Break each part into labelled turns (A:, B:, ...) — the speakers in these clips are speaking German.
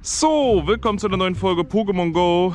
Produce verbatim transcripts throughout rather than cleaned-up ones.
A: So, willkommen zu einer neuen Folge Pokémon Go.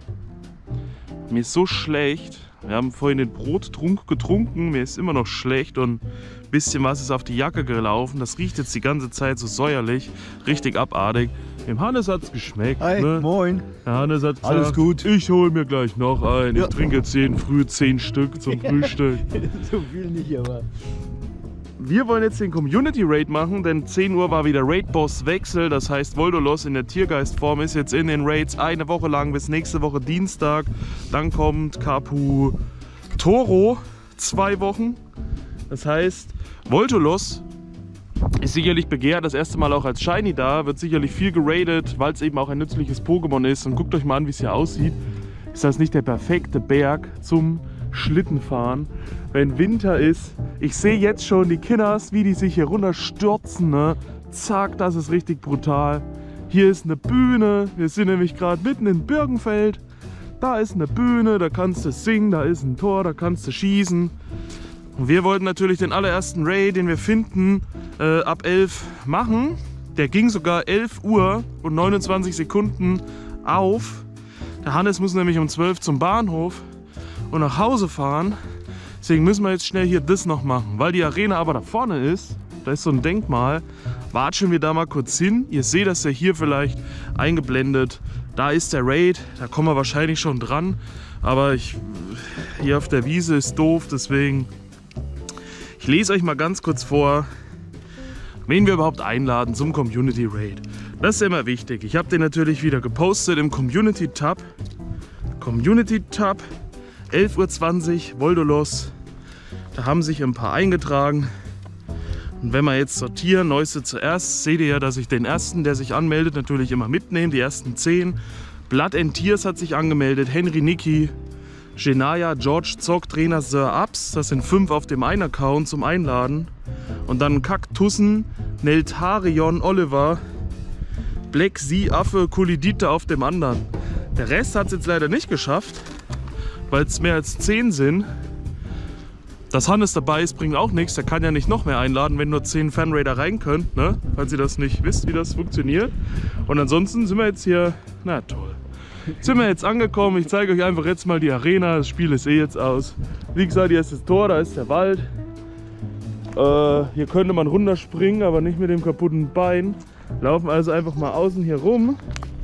A: Mir ist so schlecht. Wir haben vorhin den Brottrunk getrunken. Mir ist immer noch schlecht und ein bisschen was ist auf die Jacke gelaufen. Das riecht jetzt die ganze Zeit so säuerlich. Richtig abartig. Dem Hannes hat es geschmeckt.
B: Hi,
A: ne?
B: moin.
A: Der Hannes hat gesagt,
B: Alles gut.
A: Ich hole mir gleich noch einen.
B: Ja.
A: Ich trinke jetzt jeden Früh zehn Stück zum Frühstück.
B: So viel nicht, aber.
A: Wir wollen jetzt den Community Raid machen, denn zehn Uhr war wieder Raid-Boss Wechsel. Das heißt, Voldolos in der Tiergeistform ist jetzt in den Raids eine Woche lang bis nächste Woche Dienstag. Dann kommt Kaputoro zwei Wochen. Das heißt, Voldolos ist sicherlich begehrt, das erste Mal auch als Shiny da, wird sicherlich viel geradet, weil es eben auch ein nützliches Pokémon ist. Und guckt euch mal an, wie es hier aussieht. Ist das nicht der perfekte Berg zum Schlittenfahren, wenn Winter ist? Ich sehe jetzt schon die Kinders, wie die sich hier runterstürzen, ne? Zack, das ist richtig brutal. Hier ist eine Bühne, wir sind nämlich gerade mitten in Birkenfeld. Da ist eine Bühne, da kannst du singen, da ist ein Tor, da kannst du schießen. Und wir wollten natürlich den allerersten Raid, den wir finden, äh, ab elf machen. Der ging sogar elf Uhr und neunundzwanzig Sekunden auf. Der Hannes muss nämlich um zwölf zum Bahnhof und nach Hause fahren. Deswegen müssen wir jetzt schnell hier das noch machen. Weil die Arena aber da vorne ist, da ist so ein Denkmal, watschen wir da mal kurz hin. Ihr seht das ja hier vielleicht eingeblendet. Da ist der Raid, da kommen wir wahrscheinlich schon dran. Aber ich, hier auf der Wiese ist doof, deswegen... Ich lese euch mal ganz kurz vor, wen wir überhaupt einladen zum Community Raid. Das ist immer wichtig. Ich habe den natürlich wieder gepostet im Community Tab. Community Tab, elf Uhr zwanzig, Voldolos. Da haben sich ein paar eingetragen. Und wenn wir jetzt sortieren, Neueste zuerst, seht ihr ja, dass ich den ersten, der sich anmeldet, natürlich immer mitnehme. Die ersten zehn. Blood and Tears hat sich angemeldet, Henry Niki, Genaya, George Zock, Trainer Sir Ups. Das sind fünf auf dem einen Account zum Einladen. Und dann Kaktussen, Neltarion, Oliver, Black Sea, Affe, Kulidite auf dem anderen. Der Rest hat es jetzt leider nicht geschafft, weil es mehr als zehn sind. Dass Hannes dabei ist, bringt auch nichts. Der kann ja nicht noch mehr einladen, wenn nur zehn Fanraider rein können, ne? Falls ihr das nicht wisst, wie das funktioniert. Und ansonsten sind wir jetzt hier, na toll. Sind wir jetzt angekommen. Ich zeige euch einfach jetzt mal die Arena. Das Spiel ist eh jetzt aus. Wie gesagt, hier ist das Tor, da ist der Wald. Äh, hier könnte man runterspringen, aber nicht mit dem kaputten Bein. Laufen also einfach mal außen hier rum.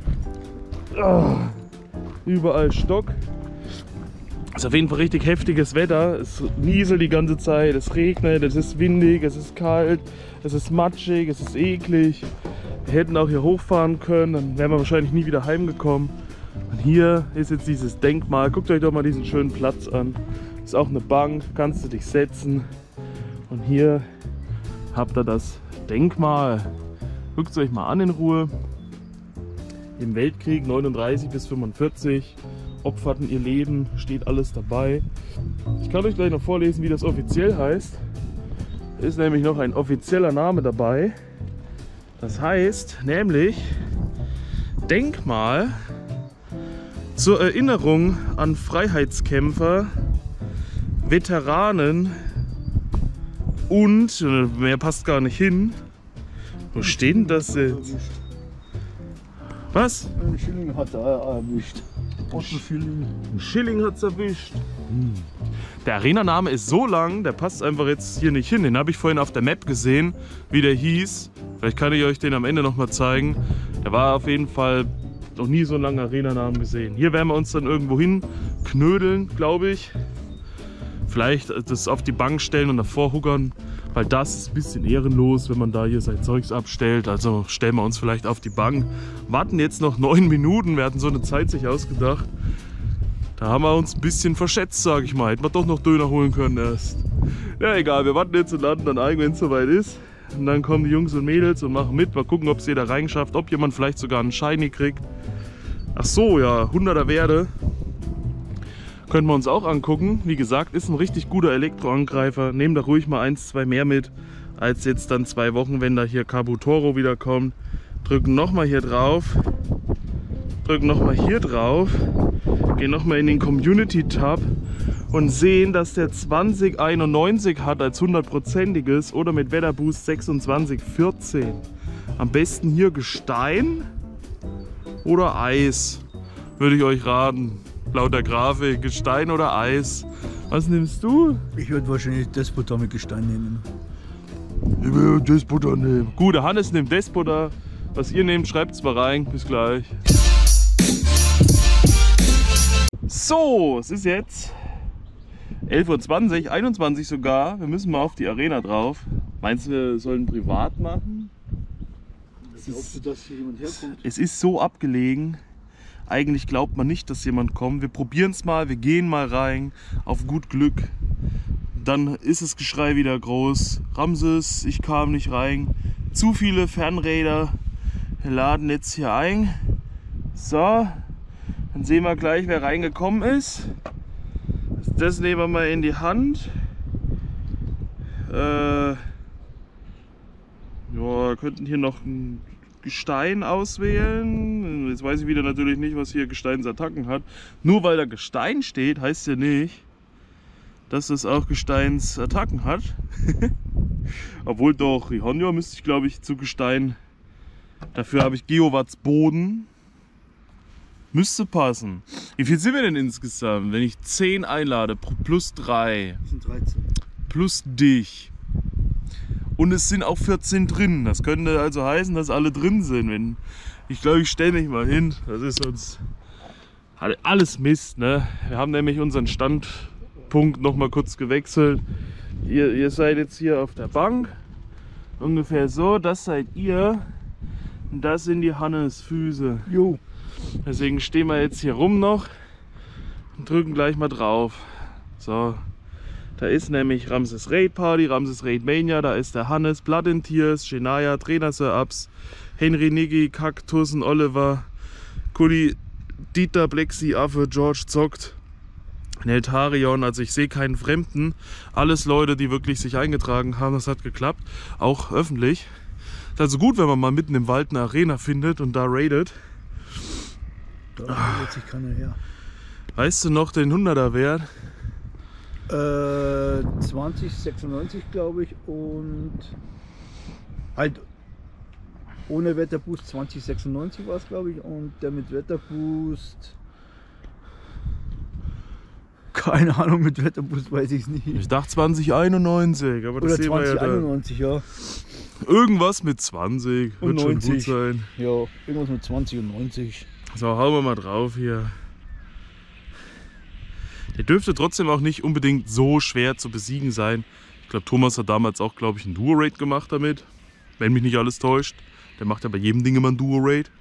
A: Oh, überall Stock. Es ist auf jeden Fall richtig heftiges Wetter. Es nieselt die ganze Zeit, es regnet, es ist windig, es ist kalt, es ist matschig, es ist eklig. Wir hätten auch hier hochfahren können, dann wären wir wahrscheinlich nie wieder heimgekommen. Und hier ist jetzt dieses Denkmal. Guckt euch doch mal diesen schönen Platz an. Ist auch eine Bank, kannst du dich setzen. Und hier habt ihr das Denkmal. Guckt es euch mal an in Ruhe. Im Weltkrieg neununddreißig bis fünfundvierzig opferten ihr Leben, steht alles dabei. Ich kann euch gleich noch vorlesen, wie das offiziell heißt. Ist nämlich noch ein offizieller Name dabei. Das heißt nämlich Denkmal zur Erinnerung an Freiheitskämpfer, Veteranen und, mehr passt gar nicht hin. Wo steht denn das jetzt? Was?
B: Ein Schilling hat er erwischt. Ein Schilling.
A: Ein Schilling hat es erwischt. Hm. Der Arena-Name ist so lang, der passt einfach jetzt hier nicht hin. Den habe ich vorhin auf der Map gesehen, wie der hieß. Vielleicht kann ich euch den am Ende noch mal zeigen. Der war auf jeden Fall noch nie so einen langen Arena-Namen gesehen. Hier werden wir uns dann irgendwo hin knödeln, glaube ich. Vielleicht das auf die Bank stellen und davor huckern, weil das ist ein bisschen ehrenlos, wenn man da hier sein Zeugs abstellt. Also stellen wir uns vielleicht auf die Bank. Warten jetzt noch neun Minuten, wir hatten so eine Zeit sich ausgedacht. Da haben wir uns ein bisschen verschätzt, sage ich mal. Hätten wir doch noch Döner holen können erst. Ja, egal, wir warten jetzt und laden dann ein, wenn es soweit ist. Und dann kommen die Jungs und Mädels und machen mit. Mal gucken, ob es jeder reinschafft, ob jemand vielleicht sogar einen Shiny kriegt. Ach so, ja, hunderter Werde. Können wir uns auch angucken. Wie gesagt, ist ein richtig guter Elektroangreifer. Nehmt da ruhig mal eins, zwei mehr mit, als jetzt dann zwei Wochen, wenn da hier Kaputoro wieder kommt. Drücken nochmal hier drauf. Drücken nochmal hier drauf. Gehen nochmal in den Community Tab und sehen, dass der zwanzig einundneunzig hat als hundertprozentiges oder mit Wetterboost sechsundzwanzig vierzehn. Am besten hier Gestein. oder Eis. Würde ich euch raten. Laut der Grafik. Gestein oder Eis. Was nimmst du?
B: Ich würde wahrscheinlich Despotar mit Gestein nehmen.
A: Ich will Despotar nehmen. Gut, der Hannes nimmt Despotar. Was ihr nehmt, schreibt es mal rein. Bis gleich. So, es ist jetzt elf Uhr zwanzig, einundzwanzig sogar. Wir müssen mal auf die Arena drauf. Meinst du, wir sollen privat machen? Es ist,
B: du, dass hier jemand herkommt?
A: es ist so abgelegen. Eigentlich glaubt man nicht, dass jemand kommt. Wir probieren es mal, wir gehen mal rein. Auf gut Glück. Dann ist das Geschrei wieder groß. Ramses, ich kam nicht rein. Zu viele Fernräder. Wir laden jetzt hier ein. So. Dann sehen wir gleich, wer reingekommen ist. Das nehmen wir mal in die Hand. Äh, ja, wir könnten hier noch ein Gestein auswählen. Jetzt weiß ich wieder natürlich nicht, was hier Gesteinsattacken hat. Nur weil da Gestein steht, heißt ja nicht, dass es auch Gesteinsattacken hat. Obwohl doch, Rihonja müsste ich glaube ich zu Gestein. Dafür habe ich Geowatts Boden. Müsste passen. Wie viel sind wir denn insgesamt? Wenn ich zehn einlade, plus drei.
B: Das sind dreizehn.
A: Plus dich. Und es sind auch vierzehn drin. Das könnte also heißen, dass alle drin sind. Wenn ich glaube, ich stelle mich mal hin. Das ist uns alles Mist. Ne? Wir haben nämlich unseren Standpunkt noch mal kurz gewechselt. Ihr, ihr seid jetzt hier auf der Bank. Ungefähr so. Das seid ihr. Und das sind die Hannes Füße.
B: Jo.
A: Deswegen stehen wir jetzt hier rum noch und drücken gleich mal drauf. So, da ist nämlich Ramses Raid Party, Ramses Raid Mania, da ist der Hannes, Blood and Tears, Shania, Trainer Sir Ups, Henry Niggi, Kaktussen, Oliver, Kuli, Dieter, Blexi, Affe, George zockt, Neltarion, also ich sehe keinen Fremden. Alles Leute, die wirklich sich eingetragen haben, das hat geklappt, auch öffentlich. Ist also gut, wenn man mal mitten im Wald eine Arena findet und da raidet.
B: Da holt sich keiner her.
A: Weißt du noch den hunderter Wert?
B: Äh, zwanzig sechsundneunzig glaube ich und halt ohne Wetterboost zwanzig sechsundneunzig war es glaube ich und der mit Wetterboost keine Ahnung, mit Wetterboost weiß ich es nicht.
A: Ich dachte zwanzig einundneunzig, aber das
B: Oder
A: sehen wir
B: zwanzig
A: ja da.
B: einundneunzig, ja.
A: Irgendwas mit zwanzig
B: Und
A: wird schon gut
B: neunzig.
A: sein.
B: Ja, irgendwas mit zwanzig und neunzig.
A: So, hauen wir mal drauf hier. Der dürfte trotzdem auch nicht unbedingt so schwer zu besiegen sein. Ich glaube, Thomas hat damals auch, glaube ich, einen Duo-Raid gemacht damit. Wenn mich nicht alles täuscht. Der macht ja bei jedem Ding immer einen Duo-Raid.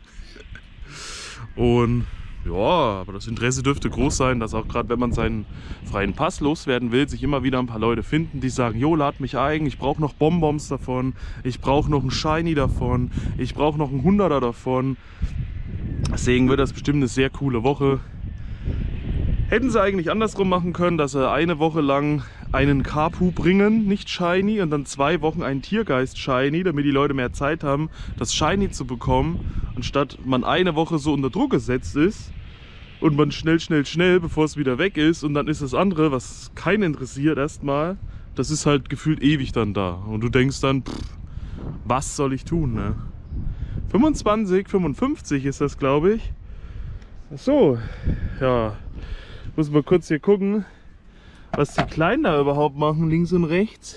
A: Und ja, aber das Interesse dürfte groß sein, dass auch gerade wenn man seinen freien Pass loswerden will, sich immer wieder ein paar Leute finden, die sagen, jo, lad mich ein, ich brauche noch Bonbons davon, ich brauche noch einen Shiny davon, ich brauche noch einen hunderter davon. Deswegen wird das bestimmt eine sehr coole Woche. Hätten sie eigentlich andersrum machen können, dass sie eine Woche lang einen Kapu bringen, nicht Shiny, und dann zwei Wochen einen Tiergeist Shiny, damit die Leute mehr Zeit haben, das Shiny zu bekommen, anstatt man eine Woche so unter Druck gesetzt ist und man schnell, schnell, schnell, bevor es wieder weg ist, und dann ist das andere, was keinen interessiert erstmal, das ist halt gefühlt ewig dann da. Und du denkst dann, pff, was soll ich tun, ne? fünfundzwanzig, fünfundfünfzig ist das, glaube ich. Ach so, ja, muss mal kurz hier gucken, was die Kleinen da überhaupt machen, links und rechts.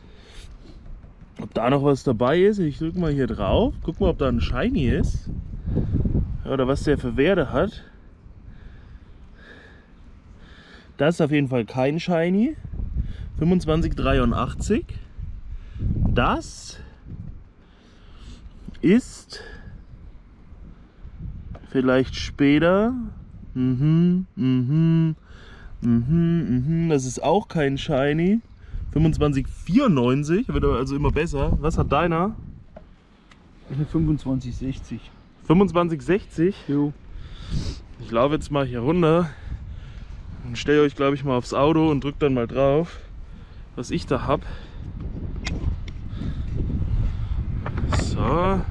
A: Ob da noch was dabei ist. Ich drücke mal hier drauf, guck mal, ob da ein Shiny ist. Oder was der für Werte hat. Das ist auf jeden Fall kein Shiny. fünfundzwanzig dreiundachtzig. Das ist vielleicht später. Mhm, mhm, mhm, mhm. Das ist auch kein Shiny. fünfundzwanzig vierundneunzig, wird also immer besser. Was hat deiner?
B: Eine fünfundzwanzig sechzig.
A: fünfundzwanzig sechzig.
B: Jo.
A: Ich laufe jetzt mal hier runter und stelle euch, glaube ich, mal aufs Auto und drücke dann mal drauf, was ich da habe. So.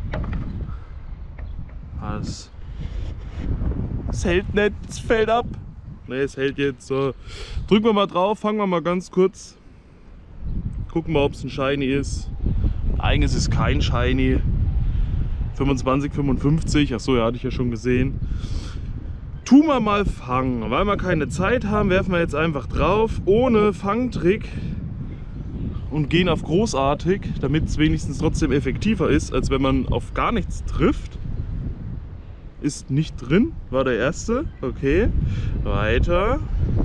A: Was? Es hält nicht, es fällt ab. Ne, es hält jetzt. So. Drücken wir mal drauf, fangen wir mal ganz kurz. Gucken wir, ob es ein Shiny ist. Eigentlich ist es kein Shiny. fünfundzwanzig, fünfundfünfzig. Achso, ja, hatte ich ja schon gesehen. Tun wir mal fangen. Weil wir keine Zeit haben, werfen wir jetzt einfach drauf, ohne Fangtrick. Und gehen auf großartig, damit es wenigstens trotzdem effektiver ist, als wenn man auf gar nichts trifft. Ist nicht drin, war der erste. Okay, weiter.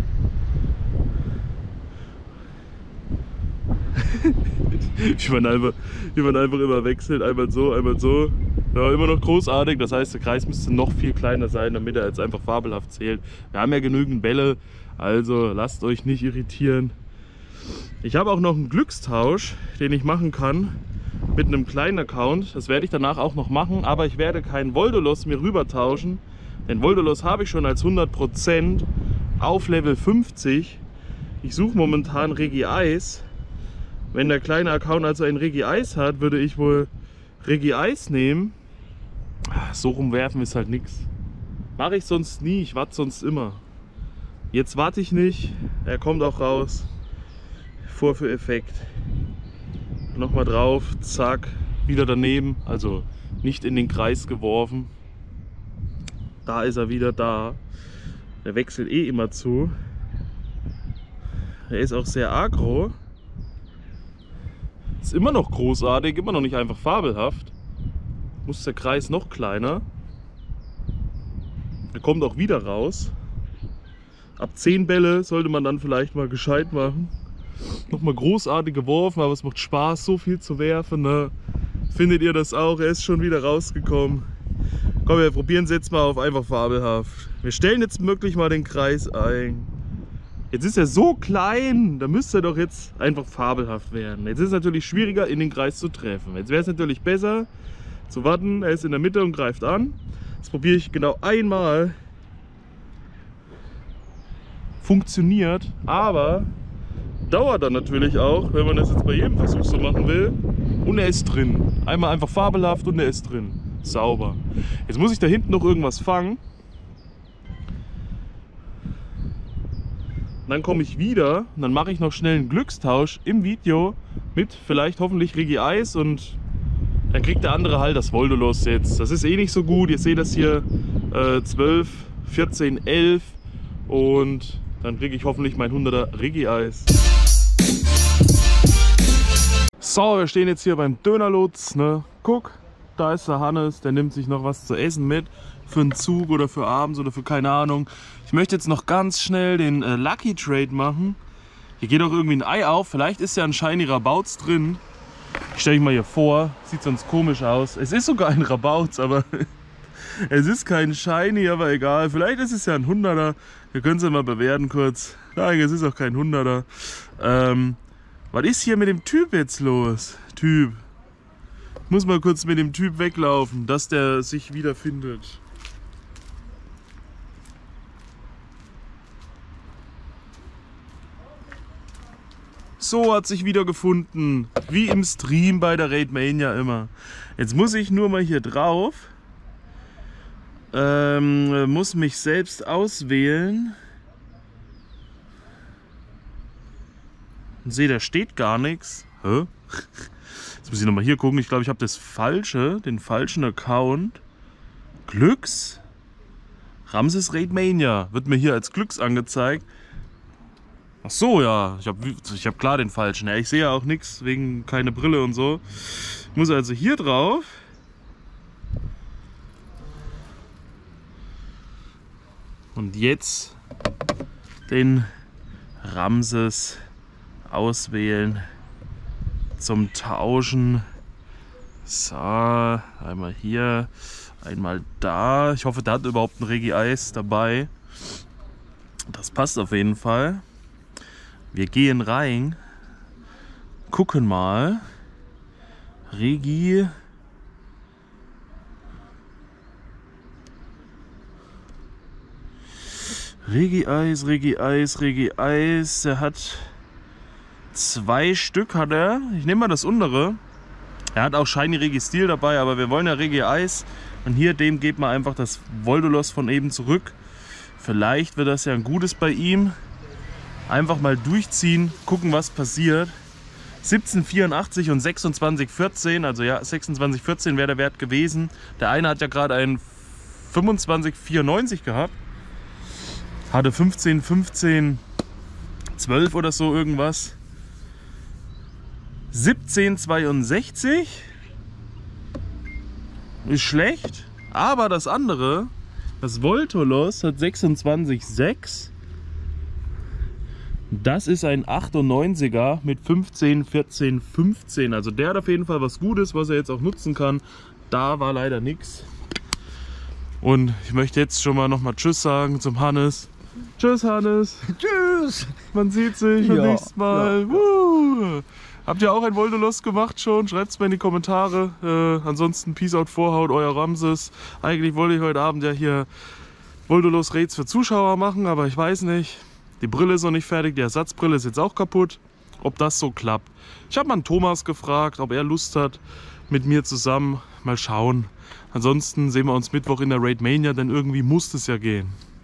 A: Wie man einfach, wie man einfach immer wechselt, einmal so, einmal so. Ja, immer noch großartig, das heißt, der Kreis müsste noch viel kleiner sein, damit er jetzt einfach fabelhaft zählt. Wir haben ja genügend Bälle, also lasst euch nicht irritieren. Ich habe auch noch einen Glückstausch, den ich machen kann mit einem kleinen Account. Das werde ich danach auch noch machen, aber ich werde keinen Voldolos mir rüber tauschen. Den Voldolos habe ich schon als hundert Prozent auf Level fünfzig. Ich suche momentan Regi-Eis. Wenn der kleine Account also ein Regi-Eis hat, würde ich wohl Regi-Eis nehmen. So rumwerfen ist halt nichts. Mache ich sonst nie, ich warte sonst immer. Jetzt warte ich nicht, er kommt auch raus. Vorführeffekt. Nochmal drauf, zack, wieder daneben, also nicht in den Kreis geworfen. Da ist er wieder da. Der wechselt eh immer zu. Er ist auch sehr aggro. Ist immer noch großartig, immer noch nicht einfach fabelhaft. Muss der Kreis noch kleiner. Er kommt auch wieder raus. Ab zehn Bälle sollte man dann vielleicht mal gescheit machen. Nochmal großartig geworfen, aber es macht Spaß, so viel zu werfen. Ne? Findet ihr das auch? Er ist schon wieder rausgekommen. Komm, wir probieren es jetzt mal auf einfach fabelhaft. Wir stellen jetzt wirklich mal den Kreis ein. Jetzt ist er so klein, da müsste er doch jetzt einfach fabelhaft werden. Jetzt ist es natürlich schwieriger, in den Kreis zu treffen. Jetzt wäre es natürlich besser zu warten, er ist in der Mitte und greift an. Das probiere ich genau einmal. Funktioniert, aber dauert dann natürlich auch, wenn man das jetzt bei jedem Versuch so machen will. Und er ist drin. Einmal einfach fabelhaft und er ist drin. Sauber. Jetzt muss ich da hinten noch irgendwas fangen. Dann komme ich wieder und dann mache ich noch schnell einen Glückstausch im Video mit vielleicht hoffentlich Regi-Eis und dann kriegt der andere halt das Voldolos jetzt. Das ist eh nicht so gut. Ihr seht das hier äh, zwölf, vierzehn, elf und dann kriege ich hoffentlich mein hunderter Regi-Eis. So, wir stehen jetzt hier beim Dönerlutz, ne? Guck, da ist der Hannes, der nimmt sich noch was zu essen mit. Für einen Zug oder für abends oder für keine Ahnung. Ich möchte jetzt noch ganz schnell den äh, Lucky Trade machen. Hier geht auch irgendwie ein Ei auf. Vielleicht ist ja ein Shiny Rabauz drin. Ich stelle mich mal hier vor. Sieht sonst komisch aus. Es ist sogar ein Rabauz, aber es ist kein Shiny, aber egal. Vielleicht ist es ja ein Hunderter. Wir können es ja mal bewerten kurz. Nein, es ist auch kein Hunderter. Ähm, was ist hier mit dem Typ jetzt los? Typ. Ich muss mal kurz mit dem Typ weglaufen, dass der sich wiederfindet. So hat sich wieder gefunden, wie im Stream bei der Raidmania immer. Jetzt muss ich nur mal hier drauf, ähm, muss mich selbst auswählen. Und sehe, da steht gar nichts. Hä? Jetzt muss ich nochmal hier gucken. Ich glaube, ich habe das falsche, den falschen Account. Glücks? Ramses Raidmania wird mir hier als Glücks angezeigt. Ach so, ja, ich habe ich hab klar den falschen. Ja, ich sehe ja auch nichts wegen keine Brille und so. Ich muss also hier drauf. Und jetzt den Ramses auswählen zum Tauschen. So, einmal hier, einmal da. Ich hoffe, der hat überhaupt ein Regi-Eis dabei. Das passt auf jeden Fall. Wir gehen rein, gucken mal. Regi. Regi-Eis, Regi-Eis, Regi-Eis. Er hat zwei Stück, hat er. Ich nehme mal das untere. Er hat auch Shiny Regi-Steel dabei, aber wir wollen ja Regi-Eis. Und hier dem geht man einfach das Voldolos von eben zurück. Vielleicht wird das ja ein gutes bei ihm. Einfach mal durchziehen, gucken, was passiert. siebzehn vierundachtzig und sechsundzwanzig vierzehn, also ja, sechsundzwanzig vierzehn wäre der Wert gewesen. Der eine hat ja gerade einen fünfundzwanzig vierundneunzig gehabt, hatte fünfzehn fünfzehn zwölf oder so irgendwas. siebzehn zweiundsechzig ist schlecht, aber das andere, das Voltolos, hat sechsundzwanzig sechs. Das ist ein achtundneunziger mit fünfzehn vierzehn fünfzehn. Also der hat auf jeden Fall was Gutes, was er jetzt auch nutzen kann. Da war leider nichts. Und ich möchte jetzt schon mal nochmal Tschüss sagen zum Hannes. Tschüss Hannes.
B: Tschüss.
A: Man sieht sich beim
B: Ja,
A: nächsten Mal.
B: ja.
A: Woo. Habt ihr auch ein Voltolos gemacht schon? Schreibt es mir in die Kommentare. Äh, ansonsten Peace out Vorhaut, euer Ramses. Eigentlich wollte ich heute Abend ja hier Voltolos Raids für Zuschauer machen, aber ich weiß nicht. Die Brille ist noch nicht fertig, die Ersatzbrille ist jetzt auch kaputt. Ob das so klappt. Ich habe mal einen Thomas gefragt, ob er Lust hat, mit mir zusammen. Mal schauen. Ansonsten sehen wir uns Mittwoch in der Raid Mania, denn irgendwie muss es ja gehen.